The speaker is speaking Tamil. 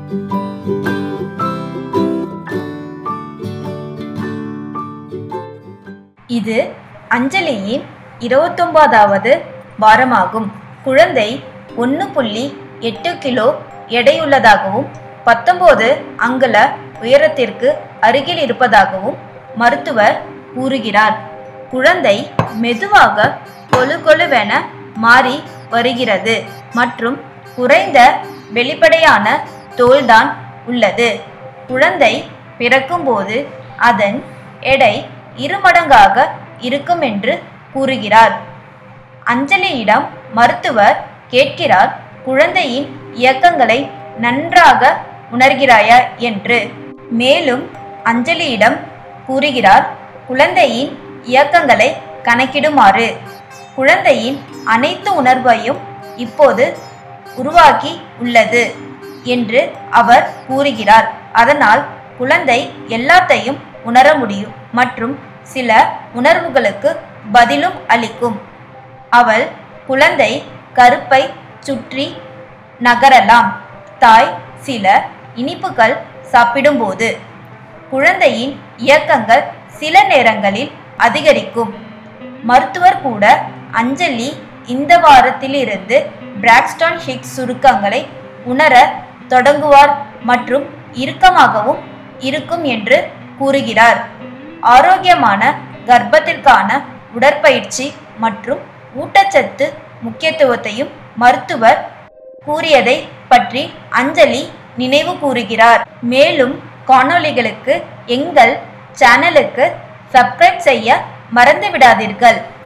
இது அஞ்சலியின் 29வது வாரமாகும். குழந்தை 1.8 கிலோ எடையுள்ளதாகவும் 19 அங்குல உயரத்திற்கு அருகில் இருப்பதாகவும் மருத்துவர் கூறுகிறார். குழந்தை மெதுவாக கொழுகொழுவென மாறி வருகிறது மற்றும் குறைந்த வெளிப்படையான தோல்தான் உள்ளது. குழந்தை பிறக்கும்போது அதன் எடை 2 மடங்காக இருக்கும் என்று கூறுகிறார். அஞ்சலியிடம் மருத்துவர் கேட்கிறார், குழந்தையின் இயக்கங்களை நன்றாக உணர்கிறாயா என்று. மேலும் அஞ்சலியிடம் கூறுகிறார், குழந்தையின் இயக்கங்களை கணக்கிடுமாறு. குழந்தையின் அனைத்து உணர்வையும் இப்போது உருவாக்கி உள்ளது என்று அவர் கூறுகிறார். அதனால் குழந்தை எல்லாத்தையும் உணர முடியும் மற்றும் சில உணர்வுகளுக்கு பதிலும் அளிக்கும். அவள் குழந்தை கருப்பை சுற்றி நகரலாம். தாய் சில இனிப்புகள் சாப்பிடும்போது குழந்தையின் இயக்கங்கள் சில நேரங்களில் அதிகரிக்கும். மருத்துவர் கூட அஞ்சலி இந்த வாரத்திலிருந்து பிராக்ஸ்டன் ஹிக்ஸ் சுருக்கங்களை உணர தொடங்குவார் மற்றும் இறுக்கமாகவும் இருக்கும் என்று கூறுகிறார். ஆரோக்கியமான கர்ப்பத்திற்கான உடற்பயிற்சி மற்றும் ஊட்டச்சத்து முக்கியத்துவத்தையும் மருத்துவர் கூறியதை பற்றி அஞ்சலி நினைவு கூறுகிறார். மேலும் காணொளிகளுக்கு எங்கள் சேனலுக்கு சப்ஸ்கிரைப் செய்ய மறந்துவிடாதீர்கள்.